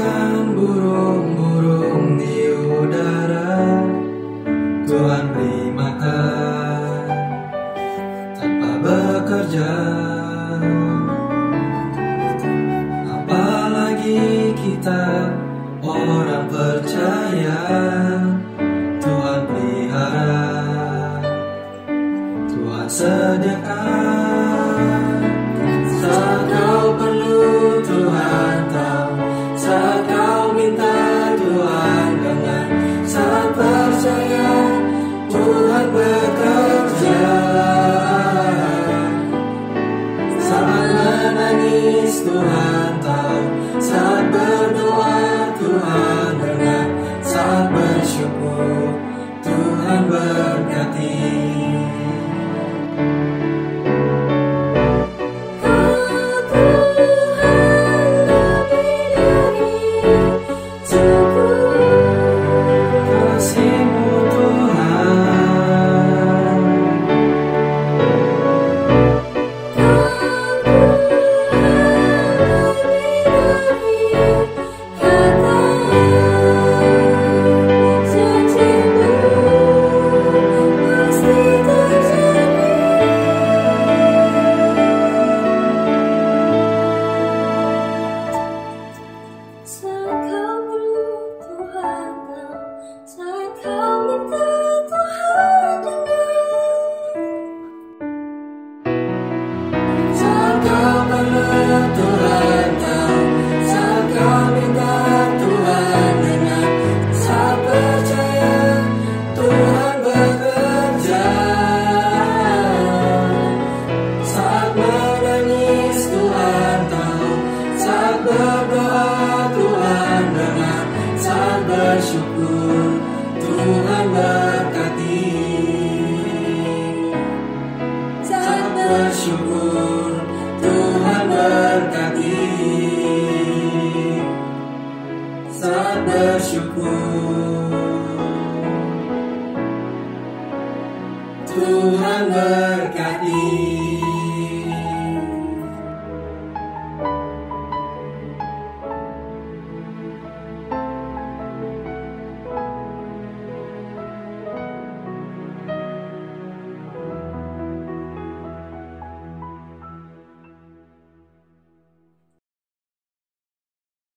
Bagaikan burung-burung di udara, Tuhan beri makan tanpa bekerja. Apalagi kita orang percaya, Tuhan pelihara, Tuhan sediakan. Saat kau perlu Tuhan tahu, saat kau minta Tuhan dengar, saat percaya Tuhan bekerja. Saat menangis Tuhan tahu, saat berdoa Tuhan dengar, saat bersyukur Tuhan berkati. Bersyukur Tuhan berkati. Saat bersyukur Tuhan berkati. Saat bersyukur Tuhan berkati.